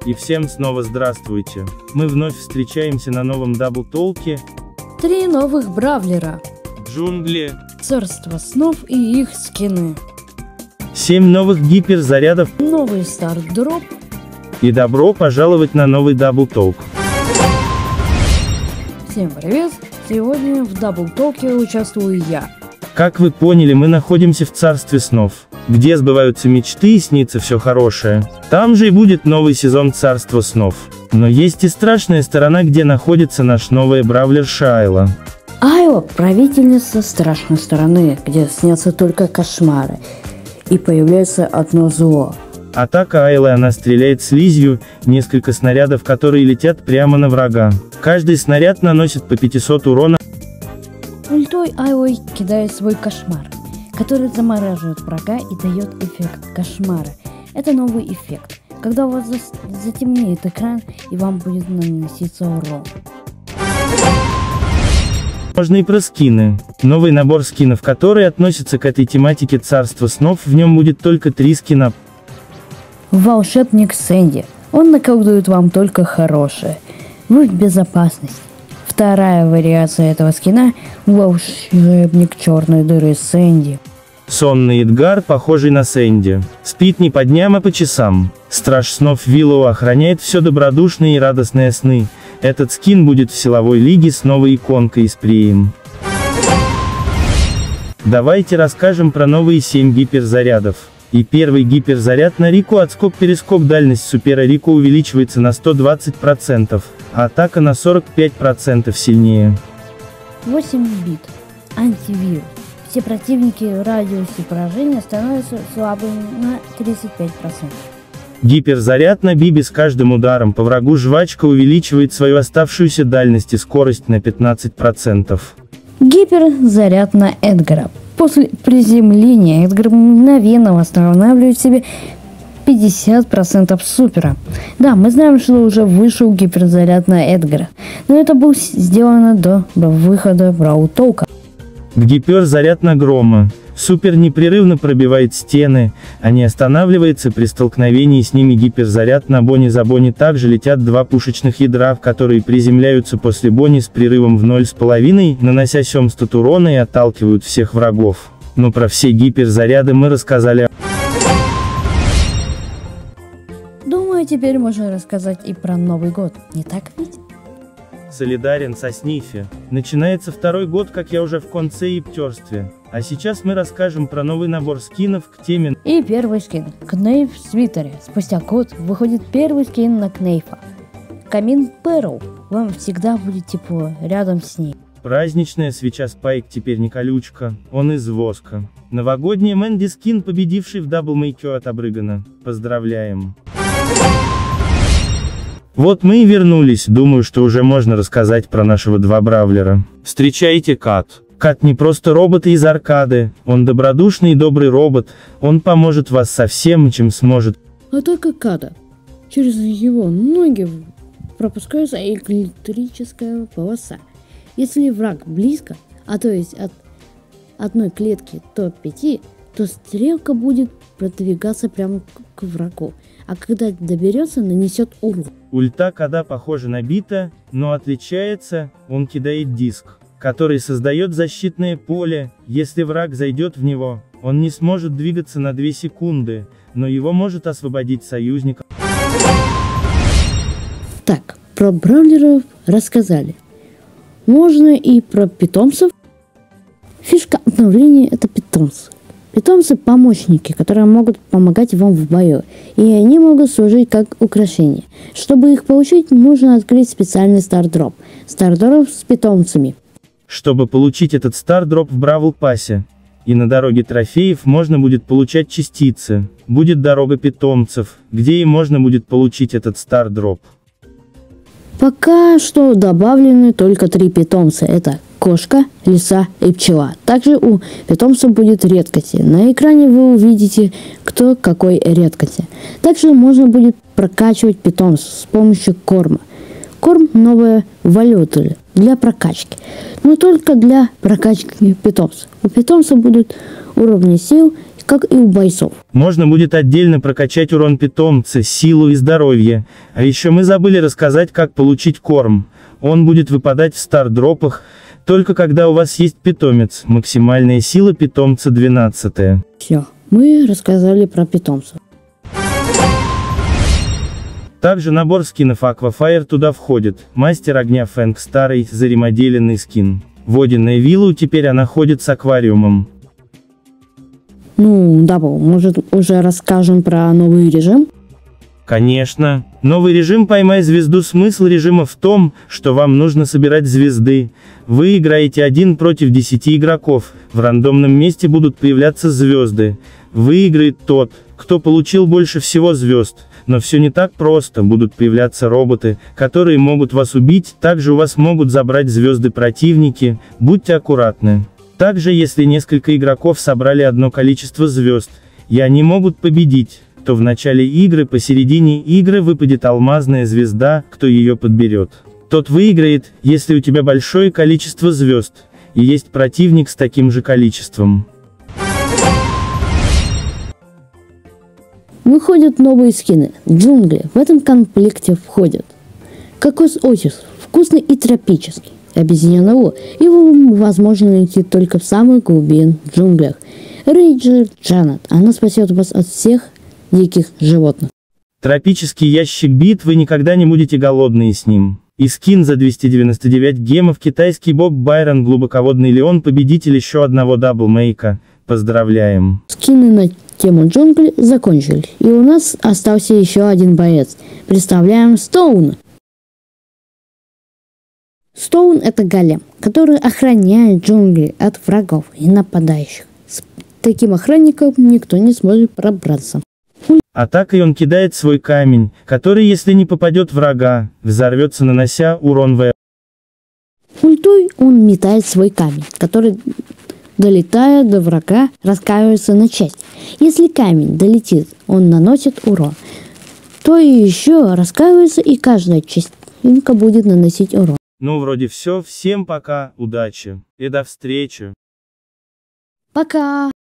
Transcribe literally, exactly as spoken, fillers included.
И всем снова здравствуйте. Мы вновь встречаемся на новом даблтолке. Три новых бравлера. Джунгли. Царство снов и их скины. Семь новых гиперзарядов. Новый старт-дроп. И добро пожаловать на новый даблтолк. Всем привет! Сегодня в даблтолке участвую я. Как вы поняли, мы находимся в царстве снов, где сбываются мечты и снится все хорошее. Там же и будет новый сезон царства снов. Но есть и страшная сторона, где находится наш новый бравлерша Айла. Айла – правительница страшной стороны, где снятся только кошмары. И появляется одно зло. Атака Айлы, она стреляет слизью, несколько снарядов, которые летят прямо на врага. Каждый снаряд наносит по пятьсот урона. Ультой Айлой кидает свой кошмар, который замораживает врага и дает эффект кошмара. Это новый эффект, когда у вас затемнеет экран и вам будет наноситься урон. Можно и про скины. Новый набор скинов, который относится к этой тематике царства снов, в нем будет только три скина. Волшебник Сэнди. Он наколдует вам только хорошее. Вы в безопасности. Вторая вариация этого скина – волшебник черной дыры Сэнди. Сонный Эдгар, похожий на Сэнди. Спит не по дням, а по часам. Страж снов Виллоу охраняет все добродушные и радостные сны. Этот скин будет в силовой лиге с новой иконкой и спреем. Давайте расскажем про новые семь гиперзарядов. И первый гиперзаряд на Рику отскок-перескок. Дальность Супера Рику увеличивается на сто двадцать процентов, а атака на сорок пять процентов сильнее. восемь бит. Антивирус. Все противники в радиусе поражения становятся слабыми на тридцать пять процентов. Гиперзаряд на Биби. С каждым ударом по врагу жвачка увеличивает свою оставшуюся дальность и скорость на пятнадцать процентов. Гиперзаряд на Эдгара. После приземления Эдгар мгновенно восстанавливает себе пятьдесят процентов супера. Да, мы знаем, что уже вышел гиперзаряд на Эдгара, но это было сделано до выхода браутолка. Гиперзаряд на Грома. Супер непрерывно пробивает стены, а не останавливается при столкновении с ними. Гиперзаряд на Бонни. За Бонни также летят два пушечных ядра, которые приземляются после Бонни с прерывом в ноль с половиной, нанося семьдесят урона и отталкивают всех врагов. Но про все гиперзаряды мы рассказали. Думаю, теперь можно рассказать и про Новый год, не так ведь? Солидарен со Снифи. Начинается второй год, как я уже в конце и птерстве. А сейчас мы расскажем про новый набор скинов к теме. И первый скин. Кнейф в свитере. Спустя год выходит первый скин на Кнейфа. Камин Перл. Вам всегда будет тепло рядом с ней. Праздничная свеча Спайк теперь не колючка, он из воска. Новогодний Мэнди скин, победивший в даблмейке от Абрыгана. Поздравляем. Вот мы и вернулись, думаю, что уже можно рассказать про нашего два бравлера. Встречайте Кат. Кат не просто робот из аркады, он добродушный и добрый робот, он поможет вас со всем, чем сможет. А только Ката. Через его ноги пропускается электрическая полоса. Если враг близко, а то есть от одной клетки до пяти, то стрелка будет продвигаться прямо к врагу, а когда доберется, нанесет урон. Ульта Када похожа на бита, но отличается, он кидает диск, который создает защитное поле. Если враг зайдет в него, он не сможет двигаться на две секунды, но его может освободить союзник. Так, про бравлеров рассказали. Можно и про питомцев. Фишка обновления — это питомцы. Питомцы-помощники, которые могут помогать вам в бою, и они могут служить как украшение. Чтобы их получить, нужно открыть специальный стардроп. Стардроп с питомцами. Чтобы получить этот стардроп в Бравл Пассе, и на дороге трофеев можно будет получать частицы, будет дорога питомцев, где и можно будет получить этот стардроп. Пока что добавлены только три питомца. Это кошка, лиса и пчела. Также у питомцев будет редкости. На экране вы увидите, кто какой редкости. Также можно будет прокачивать питомцев с помощью корма. Корм – новая валюта для прокачки, но только для прокачки питомцев. У питомцев будут уровни сил, как и у бойцов. Можно будет отдельно прокачать урон питомца, силу и здоровье. А еще мы забыли рассказать, как получить корм. Он будет выпадать в стардропах, только когда у вас есть питомец. Максимальная сила питомца двенадцать. Все, мы рассказали про питомцев. Также набор скинов Aquafire туда входит. Мастер огня Фэнк старый, заремоделенный скин. Водяная вилла, теперь она ходит с аквариумом. Ну, Дабл, может уже расскажем про новый режим? Конечно. Новый режим «Поймай звезду». Смысл режима в том, что вам нужно собирать звезды. Вы играете один против десяти игроков. В рандомном месте будут появляться звезды. Выиграет тот, кто получил больше всего звезд. Но все не так просто, будут появляться роботы, которые могут вас убить, также у вас могут забрать звезды противники, будьте аккуратны. Также если несколько игроков собрали одно количество звезд, и они могут победить, то в начале игры посередине игры выпадет алмазная звезда, кто ее подберет. Тот выиграет, если у тебя большое количество звезд, и есть противник с таким же количеством. Выходят новые скины. Джунгли в этом комплекте входят. Кокос Отис, вкусный и тропический. Обезьяна О, его возможно найти только в самых глубинных джунглях. Рейнджер Джанет, она спасет вас от всех диких животных. Тропический ящик бит, вы никогда не будете голодные с ним. И скин за двести девяносто девять гемов, китайский бог Байрон, глубоководный леон, победитель еще одного даблмейка. Поздравляем. Скины на тему джунглей закончились, и у нас остался еще один боец. Представляем Стоуна. Стоун — это голем, который охраняет джунгли от врагов и нападающих. С таким охранником никто не сможет пробраться. Атакой он кидает свой камень, который, если не попадет врага, взорвется, нанося урон в. Ультой он метает свой камень, который, долетая до врага, раскаивается на части. Если камень долетит, он наносит урон, то и еще раскаивается, и каждая частинка будет наносить урон. Ну, вроде все. Всем пока, удачи и до встречи. Пока!